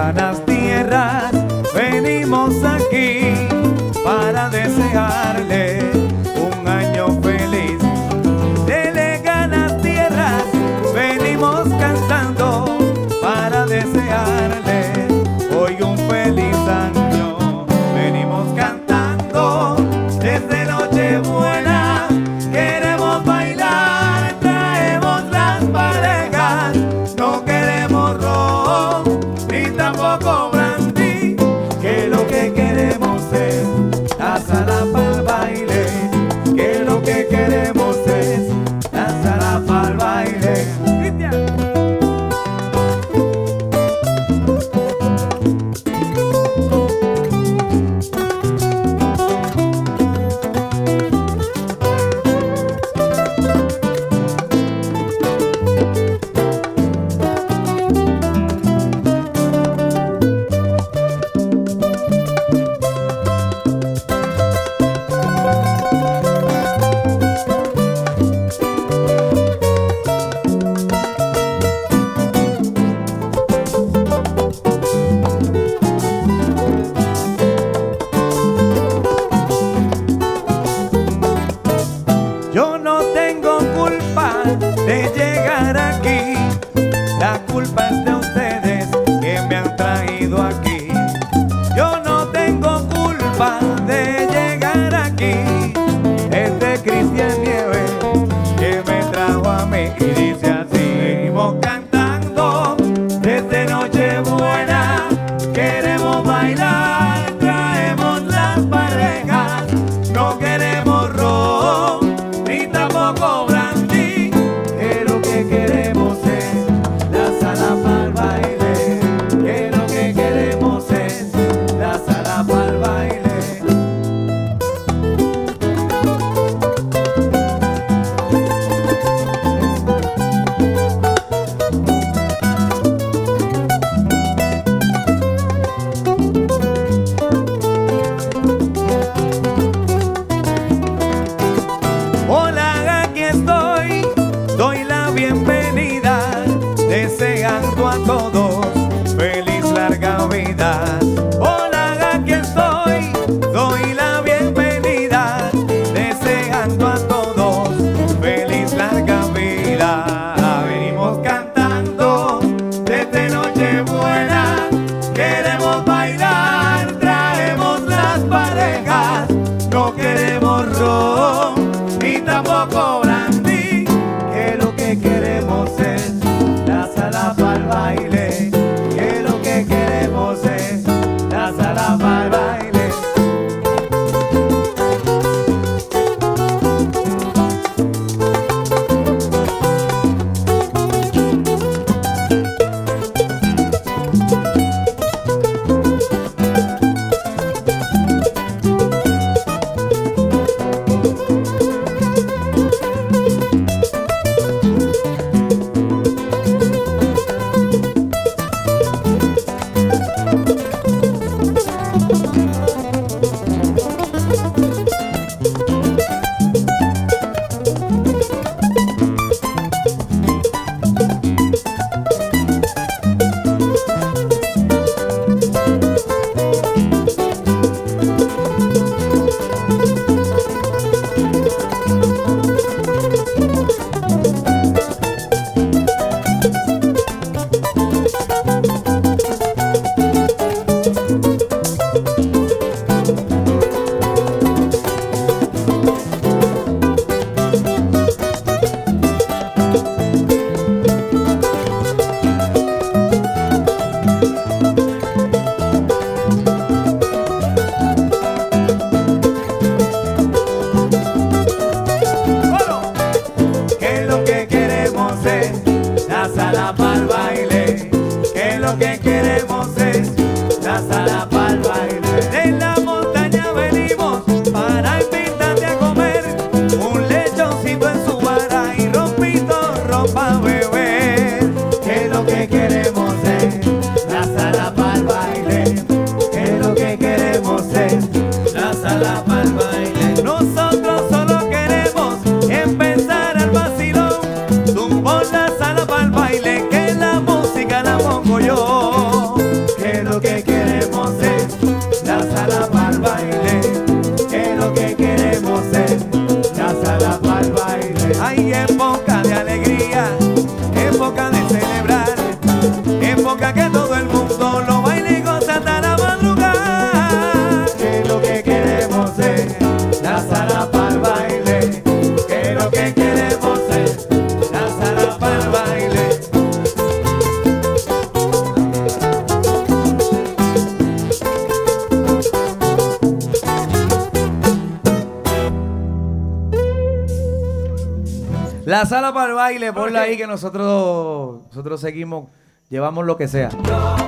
lejanas tierras venimos aquí para desearle un año feliz. De lejanas tierras venimos cantando para desearle hoy un feliz año. Venimos cantando desde Nochebuena, queremos bailar, traemos las parejas, no queremos ron ni tampoco brandy, que lo que queremos es la sala para el baile, que lo que queremos es la sala para el baile. Cristian. Yo no tengo culpa de llegar aquí, la culpa es de ustedes que me han traído aquí. Yo no tengo culpa de llegar aquí, es de Cristian Nieves que me trajo a mí. Y dice así: venimos cantando desde Nochebuena, queremos bailar, traemos las parejas, no queremos ron ni tampoco brandy, que lo que queremos es la sala para el baile, que lo que queremos es la sala para el baile. Hola, aquí estoy, doy la bienvenida, deseando a todos feliz larga vida. Hola, aquí estoy, doy la bienvenida, deseando a todos feliz larga vida. Venimos cantando desde Nochebuena, queremos bailar, traemos las parejas, no queremos ron ni tampoco brandy, que lo que queremos es la sala para el baile, que lo que queremos es la sala para el baile. Pon la sala para el baile, que la música la pongo yo. La sala para el baile, ponla ahí que nosotros seguimos, llevamos lo que sea.